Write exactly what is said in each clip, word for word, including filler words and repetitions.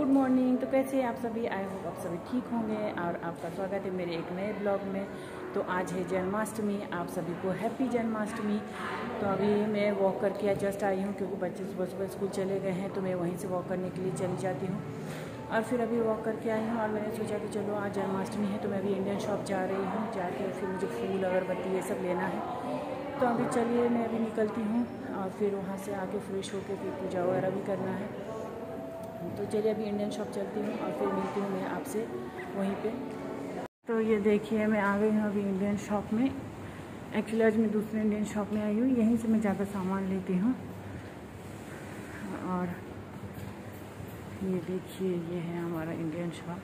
Good morning. तो कैसे हैं आप सभी? आई होप आप सभी ठीक होंगे और आपका स्वागत है मेरे एक नए ब्लॉग में। तो आज है जन्माष्टमी, आप सभी को हैप्पी जन्माष्टमी। तो अभी मैं वॉक करके जस्ट आई हूँ क्योंकि बच्चे सुबह सुबह स्कूल चले गए हैं, तो मैं वहीं से वॉक करने के लिए चली जाती हूँ और फिर अभी वॉक करके आई हूँ। और मैंने सोचा कि चलो आज जन्माष्टमी है तो मैं अभी इंडियन शॉप जा रही हूँ, जाके फिर मुझे फूल अगरबत्ती ये सब लेना है। तो अभी चलिए मैं अभी निकलती हूँ और फिर वहाँ से आके फ्रेश होकर फिर पूजा वगैरह भी करना है। तो चलिए अभी इंडियन शॉप चलती हूँ और फिर मिलती हूँ मैं आपसे वहीं पे। तो ये देखिए मैं आ गई हूँ अभी इंडियन शॉप में। एक्चुअली आज मैं दूसरे इंडियन शॉप में आई हूँ, यहीं से मैं ज़्यादा सामान लेती हूँ। और ये देखिए ये है हमारा इंडियन शॉप।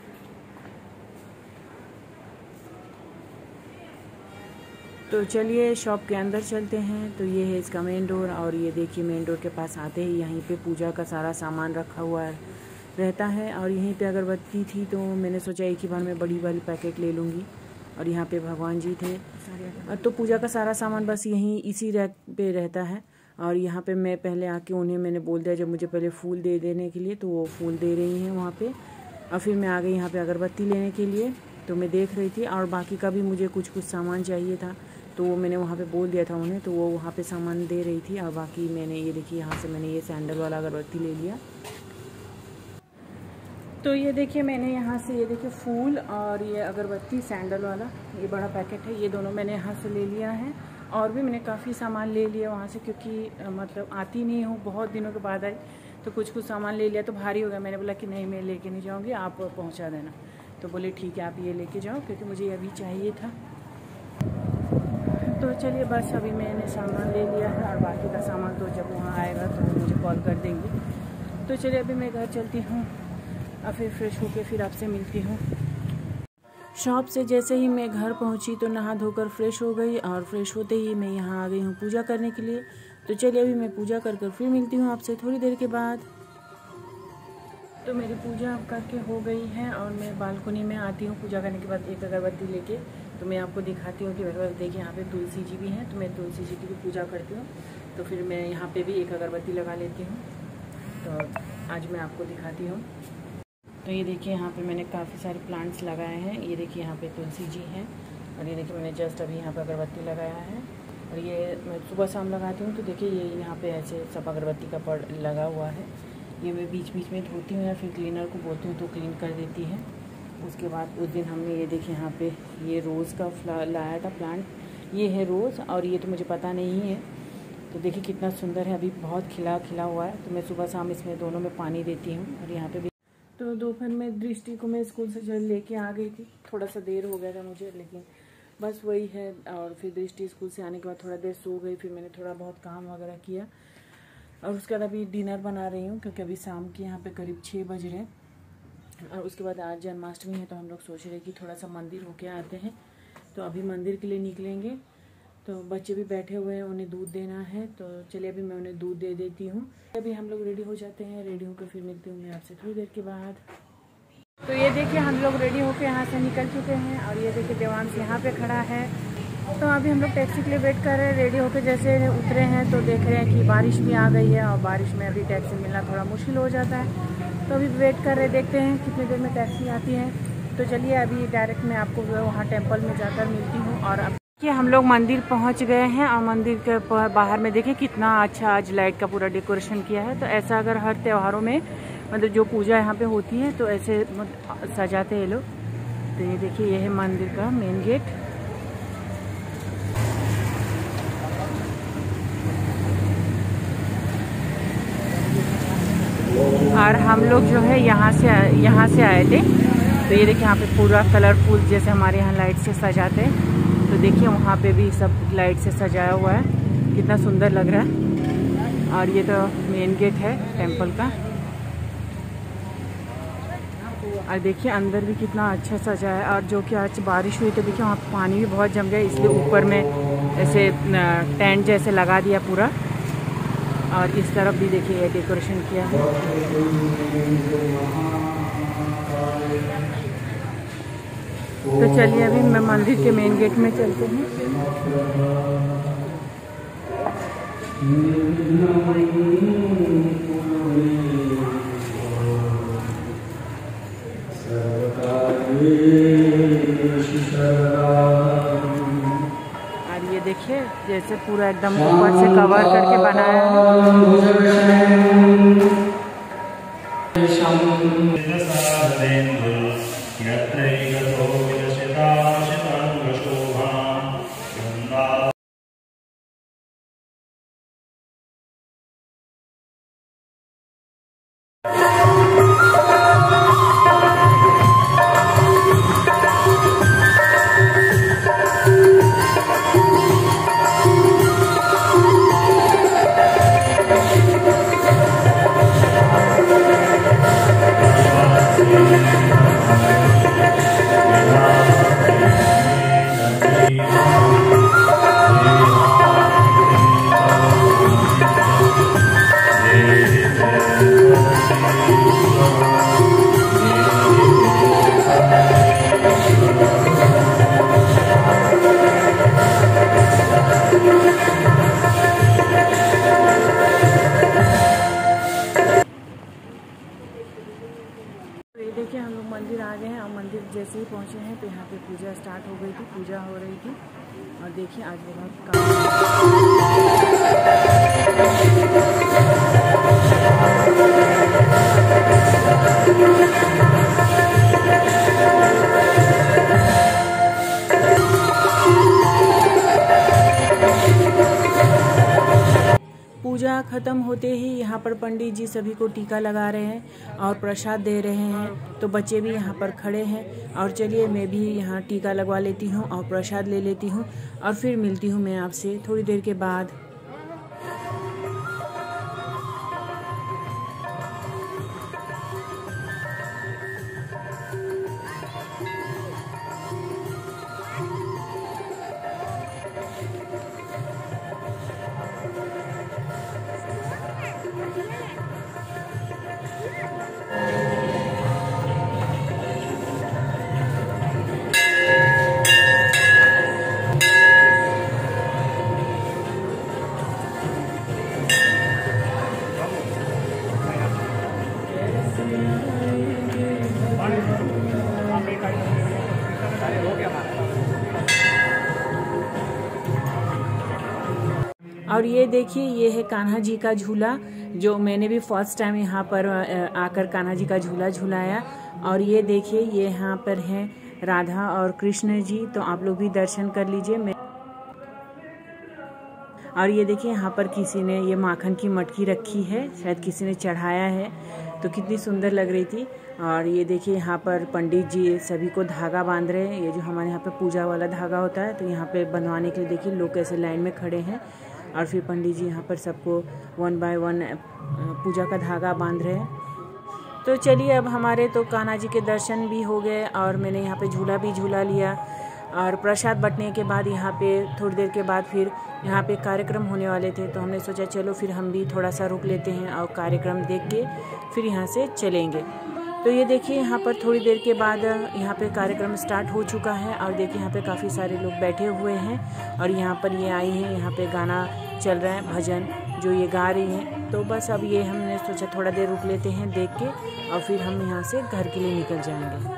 तो चलिए शॉप के अंदर चलते हैं। तो ये है इसका मेन डोर और ये देखिए मेन डोर के पास आते ही यहीं पे पूजा का सारा सामान रखा हुआ रहता है। और यहीं पे अगरबत्ती थी तो मैंने सोचा एक ही बार में बड़ी वाली पैकेट ले लूँगी। और यहाँ पे भगवान जी थे, तो पूजा का सारा सामान बस यहीं इसी रैक पे रहता है। और यहाँ पे मैं पहले आके उन्हें मैंने बोल दिया जब मुझे पहले फूल दे देने के लिए, तो वो फूल दे रही हैं वहाँ पे। और फिर मैं आ गई यहाँ पे अगरबत्ती लेने के लिए। तो मैं देख रही थी और बाकी का भी मुझे कुछ कुछ सामान चाहिए था, तो वो मैंने वहाँ पे बोल दिया था उन्हें, तो वो वहाँ पे सामान दे रही थी। और बाकी मैंने ये देखिए यहाँ से मैंने ये सैंडल वाला अगरबत्ती ले लिया। तो ये देखिए मैंने यहाँ से ये देखिए फूल और ये अगरबत्ती सैंडल वाला ये बड़ा पैकेट है, ये दोनों मैंने यहाँ से ले लिया है। और भी मैंने काफ़ी सामान ले लिया वहाँ से, क्योंकि मतलब आती नहीं हूँ, बहुत दिनों के बाद आई तो कुछ कुछ सामान ले लिया तो भारी हो गया। मैंने बोला कि नहीं मैं लेके नहीं जाऊँगी, आप पहुँचा देना। तो बोले ठीक है आप ये लेके जाओ, क्योंकि मुझे ये अभी चाहिए था। तो चलिए बस अभी मैंने सामान ले लिया है और बाकी का सामान तो जब वहाँ आएगा तो मुझे कॉल कर देंगे। तो चलिए अभी मैं घर चलती हूँ और फिर फ्रेश होके फिर आपसे मिलती हूँ। शॉप से जैसे ही मैं घर पहुँची तो नहा धोकर फ्रेश हो गई और फ्रेश होते ही मैं यहाँ आ गई हूँ पूजा करने के लिए। तो चलिए अभी मैं पूजा कर कर फिर मिलती हूँ आपसे थोड़ी देर के बाद। तो मेरी पूजा करके हो गई है और मैं बालकनी में आती हूँ पूजा करने के बाद एक अगरबत्ती लेके। तो मैं आपको दिखाती हूँ कि मेरे पास देखिए यहाँ पे तुलसी जी भी हैं, तो मैं तुलसी जी की भी पूजा करती हूँ। तो फिर मैं यहाँ पे भी एक अगरबत्ती लगा लेती हूँ। तो आज मैं आपको दिखाती हूँ। तो ये देखिए यहाँ पे मैंने काफ़ी सारे प्लांट्स लगाए हैं। ये देखिए यहाँ पे तुलसी जी हैं और ये देखिए मैंने जस्ट अभी यहाँ पे अगरबत्ती लगाया है। और ये मैं सुबह शाम लगाती हूँ। तो देखिए ये यहाँ पे ऐसे सब अगरबत्ती का पड़ लगा हुआ है। ये मैं बीच बीच में धोती हूँ या फिर क्लीनर को बोलती हूँ तो क्लीन कर देती है। उसके बाद उस दिन हमने ये देखिए यहाँ पे ये रोज़ का फ्लावर लाया था प्लांट, ये है रोज़ और ये तो मुझे पता नहीं है। तो देखिए कितना सुंदर है, अभी बहुत खिला खिला हुआ है। तो मैं सुबह शाम इसमें दोनों में पानी देती हूँ। और यहाँ पे भी तो दोपहर में दृष्टि को मैं स्कूल से जल लेके आ गई थी, थोड़ा सा देर हो गया था मुझे, लेकिन बस वही है। और फिर दृष्टि स्कूल से आने के बाद थोड़ा देर सो गई, फिर मैंने थोड़ा बहुत काम वगैरह किया और उसके बाद अभी डिनर बना रही हूँ क्योंकि अभी शाम के यहाँ पे करीब छः बज रहे हैं। और उसके बाद आज जन्माष्टमी है तो हम लोग सोच रहे हैं कि थोड़ा सा मंदिर होके आते हैं। तो अभी मंदिर के लिए निकलेंगे। तो बच्चे भी बैठे हुए हैं, उन्हें दूध देना है। तो चलिए अभी मैं उन्हें दूध दे देती हूँ। अभी हम लोग रेडी हो जाते हैं, रेडी होकर फिर मिलती हूँ मैं आपसे थोड़ी देर के बाद। तो ये देखिए हम लोग रेडी होकर यहाँ से निकल चुके हैं और ये देखिए देवांश यहाँ पे खड़ा है। तो अभी हम लोग टैक्सी के लिए वेट कर रहे हैं। रेडी होकर जैसे उतरे हैं तो देख रहे हैं कि बारिश भी आ गई है और बारिश में अभी टैक्सी मिलना थोड़ा मुश्किल हो जाता है। तो अभी वेट कर रहे, देखते हैं कितनी देर में टैक्सी आती है। तो चलिए अभी डायरेक्ट मैं आपको वहाँ टेंपल में जाकर मिलती हूँ। और अब कि हम लोग मंदिर पहुँच गए हैं और मंदिर के बाहर में देखिए कितना अच्छा आज लाइट का पूरा डेकोरेशन किया है। तो ऐसा अगर हर त्योहारों में मतलब जो पूजा यहाँ पे होती है तो ऐसे सजाते हैं लोग। तो ये देखिए ये है मंदिर का मेन गेट। और हम लोग जो है यहाँ से यहाँ से आए थे। तो ये देखिए यहाँ पे पूरा कलरफुल जैसे हमारे यहाँ लाइट से सजाते हैं। तो देखिए वहाँ पे भी सब लाइट से सजाया हुआ है, कितना सुंदर लग रहा है। और ये तो मेन गेट है टेंपल का। और देखिए अंदर भी कितना अच्छा सजा है। और जो कि आज बारिश हुई तो देखिए वहाँ पानी भी बहुत जम गया, इसलिए ऊपर में ऐसे टेंट जैसे लगा दिया पूरा। और इस तरफ भी देखिए ये डेकोरेशन किया है। तो चलिए अभी मैं मंदिर के मेन गेट में चलते हैं। और ये देखिए जैसे पूरा एकदम ऊपर से कवर करके बनाया है। देखिए हम लोग मंदिर आ गए हैं और मंदिर जैसे ही पहुंचे हैं तो यहाँ पे पूजा स्टार्ट हो गई थी, पूजा हो रही थी। और देखिए आज बहुत पूजा खत्म होते ही यहाँ पर पंडित जी सभी को टीका लगा रहे हैं और प्रसाद दे रहे हैं। तो बच्चे भी यहाँ पर खड़े हैं और चलिए मैं भी यहाँ टीका लगवा लेती हूँ और प्रसाद ले लेती हूँ और फिर मिलती हूँ मैं आपसे थोड़ी देर के बाद। और ये देखिए ये है कान्हा जी का झूला, जो मैंने भी फर्स्ट टाइम यहाँ पर आकर कान्हा जी का झूला झूलाया। और ये देखिए ये यहाँ पर हैं राधा और कृष्ण जी, तो आप लोग भी दर्शन कर लीजिए। मैं और ये देखिए यहाँ पर किसी ने ये माखन की मटकी रखी है, शायद किसी ने चढ़ाया है, तो कितनी सुंदर लग रही थी। और ये देखिए यहाँ पर पंडित जी सभी को धागा बांध रहे हैं, ये जो हमारे यहाँ पे पूजा वाला धागा होता है, तो यहाँ पे बनवाने के लिए देखिए लोग कैसे लाइन में खड़े हैं। और फिर पंडित जी यहाँ पर सबको वन बाय वन पूजा का धागा बांध रहे हैं। तो चलिए अब हमारे तो कान्हा जी के दर्शन भी हो गए और मैंने यहाँ पे झूला भी झूला लिया। और प्रसाद बंटने के बाद यहाँ पे थोड़ी देर के बाद फिर यहाँ पे कार्यक्रम होने वाले थे, तो हमने सोचा चलो फिर हम भी थोड़ा सा रुक लेते हैं और कार्यक्रम देख के फिर यहाँ से चलेंगे। तो ये देखिए यहाँ पर थोड़ी देर के बाद यहाँ पे कार्यक्रम स्टार्ट हो चुका है और देखिए यहाँ पे काफ़ी सारे लोग बैठे हुए हैं और यहाँ पर ये आई हैं, यहाँ पे गाना चल रहा है, भजन जो ये गा रही हैं। तो बस अब ये हमने सोचा थोड़ा देर रुक लेते हैं देख के और फिर हम यहाँ से घर के लिए निकल जाएंगे।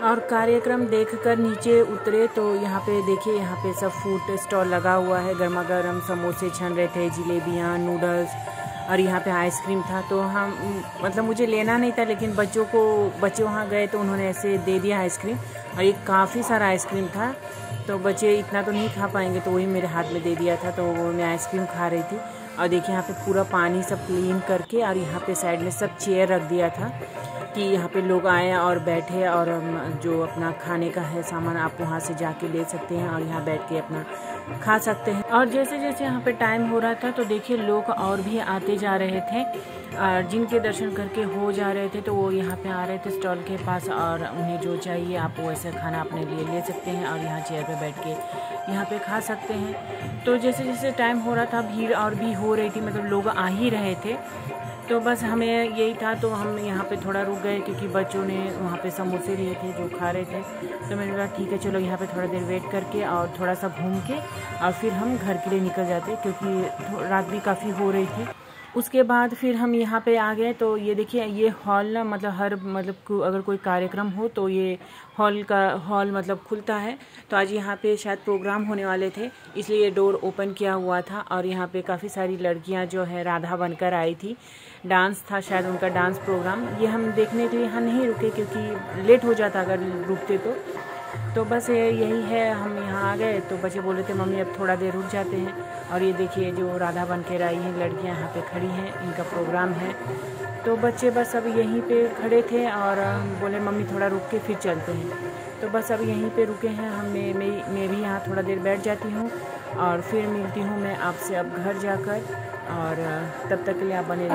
और कार्यक्रम देखकर नीचे उतरे तो यहाँ पे देखिए, यहाँ पे सब फूड स्टॉल लगा हुआ है। गर्मा गर्म समोसे छन रहे थे, जलेबियाँ, नूडल्स, और यहाँ पे आइसक्रीम था। तो हम मतलब मुझे लेना नहीं था, लेकिन बच्चों को बच्चे वहाँ गए तो उन्होंने ऐसे दे दिया आइसक्रीम, और ये काफ़ी सारा आइसक्रीम था। तो बच्चे इतना तो नहीं खा पाएंगे, तो वही मेरे हाथ में दे दिया था। तो वो मैं आइसक्रीम खा रही थी। और देखिए यहाँ पे पूरा पानी सब क्लीन करके, और यहाँ पे साइड में सब चेयर रख दिया था कि यहाँ पे लोग आए और बैठे, और जो अपना खाने का है सामान आप वहाँ से जाके ले सकते हैं और यहाँ बैठ के अपना खा सकते हैं। और जैसे जैसे यहाँ पे टाइम हो रहा था तो देखिए लोग और भी आते जा रहे थे, और जिनके दर्शन करके हो जा रहे थे तो वो यहाँ पे आ रहे थे स्टॉल के पास, और उन्हें जो चाहिए आप वैसे खाना अपने लिए ले सकते हैं और यहाँ चेयर पे बैठ के यहाँ पे खा सकते हैं। तो जैसे जैसे टाइम हो रहा था भीड़ और भी हो रही थी, मतलब लोग आ ही रहे थे। तो बस हमें यही था, तो हम यहाँ पे थोड़ा रुक गए क्योंकि बच्चों ने वहाँ पे समोसे लिए थे जो खा रहे थे। तो मैंने कहा ठीक है चलो यहाँ पे थोड़ा देर वेट करके और थोड़ा सा घूम के और फिर हम घर के लिए निकल जाते, क्योंकि रात भी काफ़ी हो रही थी। उसके बाद फिर हम यहाँ पे आ गए। तो ये देखिए ये हॉल ना, मतलब हर मतलब अगर कोई कार्यक्रम हो तो ये हॉल का हॉल मतलब खुलता है। तो आज यहाँ पे शायद प्रोग्राम होने वाले थे, इसलिए ये डोर ओपन किया हुआ था। और यहाँ पे काफ़ी सारी लड़कियाँ जो है राधा बनकर आई थी, डांस था शायद उनका डांस प्रोग्राम। ये हम देखने के लिए यहाँ नहीं रुके क्योंकि लेट हो जाता अगर रुकते तो तो बस यही है, हम यहाँ आ गए। तो बच्चे बोल रहे थे मम्मी अब थोड़ा देर रुक जाते हैं। और ये देखिए जो राधा बन के आई हैं लड़कियाँ यहाँ पे खड़ी हैं, इनका प्रोग्राम है। तो बच्चे बस अब यहीं पे खड़े थे और बोले मम्मी थोड़ा रुक के फिर चलते हैं। तो बस अब यहीं पे रुके हैं हम। मैं मैं, मैं भी यहाँ थोड़ा देर बैठ जाती हूँ और फिर मिलती हूँ मैं आपसे अब घर जाकर। और तब तक के लिए आप बने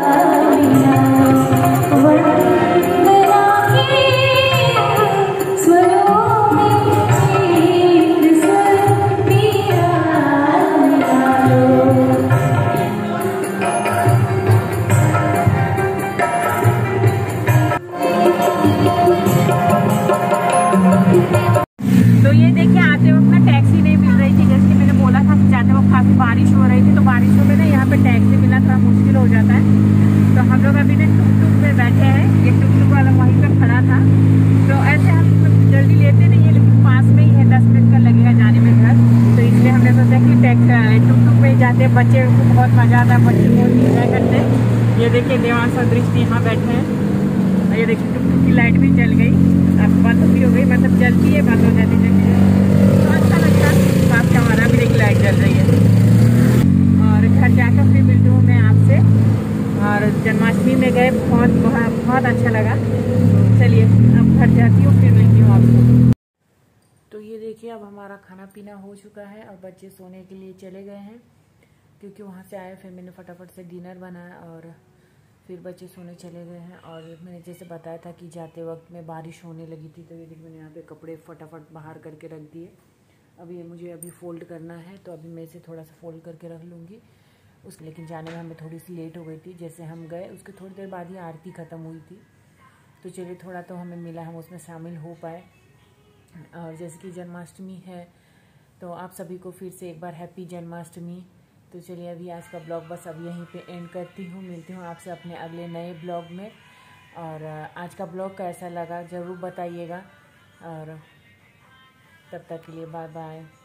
तो ये देखिए आते वक्त ना टैक्सी नहीं मिल रही थी, जैसे कि मैंने बोला था कि जाते वक्त काफ़ी बारिश हो रही थी। तो बारिशों में ना यहाँ पे टैक्सी मिलना थोड़ा मुश्किल हो जाता है। तो हम लोग अभी ना टुक टुक में बैठे हैं, ये टुक टुक वाला वहीं पे खड़ा था। तो ऐसे हम जल्दी लेते नहीं है, लेकिन पास में ही है, दस मिनट का लगेगा जाने में घर। तो इसलिए हमने सोचा कि टैक्सी टुक टुक में ही जाते हैं। बच्चे को बहुत मज़ा आता है, बच्चे बहुत इंजॉय करते हैं। ये देखिए देवांश और दृष्टि यहाँ बैठे हैं, और ये देखिए टुक टुक की लाइट भी जल गई, अब बंद भी हो गई, मतलब जलती है बंद हो जाती है। तो अच्छा लगता है पास का हमारा भी एक लाइट जल रही है। और घर जाकर फिर मिलती हूँ मैं आपसे। और जन्माष्टमी में गए, बहुत बहुत बहुत अच्छा लगा। चलिए अब घर जाती हूँ, फिर मिलती हूँ आपको। तो ये देखिए अब हमारा खाना पीना हो चुका है और बच्चे सोने के लिए चले गए हैं, क्योंकि वहाँ से आए फिर मैंने फटाफट से डिनर बनाया और फिर बच्चे सोने चले गए हैं। और मैंने जैसे बताया था कि जाते वक्त में बारिश होने लगी थी, तो ये देखिए मैंने यहाँ पे कपड़े फटाफट बाहर करके रख दिए। अब ये मुझे अभी फ़ोल्ड करना है, तो अभी मैं इसे थोड़ा सा फ़ोल्ड करके रख लूँगी उस। लेकिन जाने में हमें थोड़ी सी लेट हो गई थी, जैसे हम गए उसके थोड़ी देर बाद ही आरती ख़त्म हुई थी। तो चलिए थोड़ा तो हमें मिला, हम उसमें शामिल हो पाए। और जैसे कि जन्माष्टमी है तो आप सभी को फिर से एक बार हैप्पी जन्माष्टमी। तो चलिए अभी आज का ब्लॉग बस अब यहीं पे एंड करती हूँ, मिलती हूँ आपसे अपने अगले नए ब्लॉग में। और आज का ब्लॉग कैसा लगा ज़रूर बताइएगा, और तब तक के लिए बाय बाय।